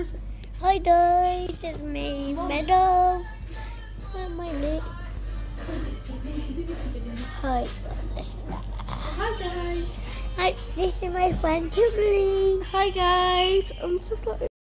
Listen. Hi guys, it's me, Meadow. My name. Hi. Hi guys. Hi, this is my friend Kimberly. Hi guys. I'm so